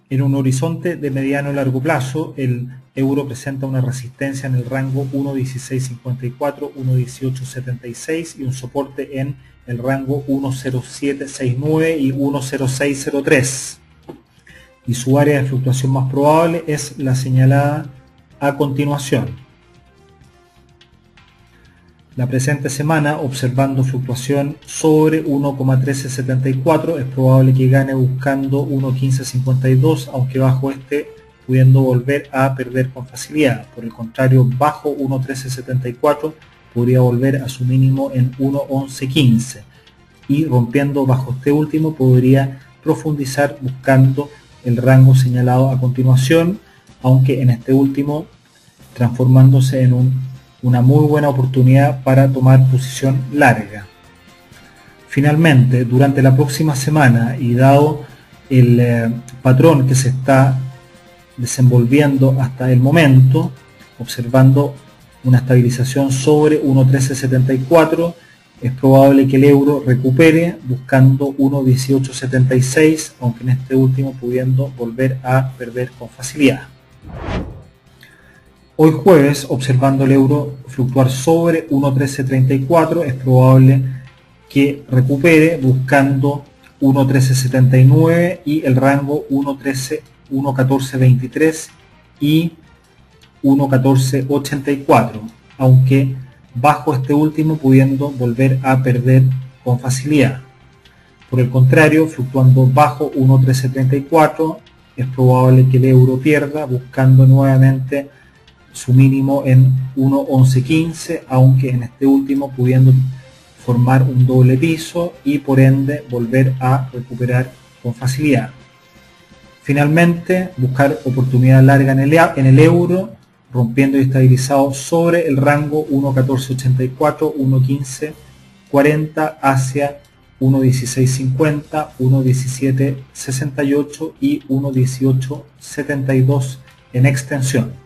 En un horizonte de mediano y largo plazo, el euro presenta una resistencia en el rango 1.1654, 1.1876 y un soporte en el rango 1.0769 y 1.0603. Y su área de fluctuación más probable es la señalada a continuación. La presente semana, observando fluctuación sobre 1,1374, es probable que gane buscando 1,1552, aunque bajo este pudiendo volver a perder con facilidad. Por el contrario, bajo 1,1374 podría volver a su mínimo en 1,1115 y rompiendo bajo este último podría profundizar buscando el rango señalado a continuación, aunque en este último transformándose en una muy buena oportunidad para tomar posición larga. Finalmente, durante la próxima semana y dado el patrón que se está desenvolviendo hasta el momento, observando una estabilización sobre 1.1374, es probable que el euro recupere buscando 1.1876, aunque en este último pudiendo volver a perder con facilidad. Hoy jueves, observando el euro fluctuar sobre 1.1334, es probable que recupere buscando 1.1379 y el rango 1.1423 y 1.1484, aunque bajo este último pudiendo volver a perder con facilidad. Por el contrario, fluctuando bajo 1.1334, es probable que el euro pierda buscando nuevamente su mínimo en 1.1115, aunque en este último pudiendo formar un doble piso y por ende volver a recuperar con facilidad. Finalmente, buscar oportunidad larga en el euro, rompiendo y estabilizado sobre el rango 1.1484, 1.1540 hacia 1.1650, 1.1768 y 1.1872 en extensión.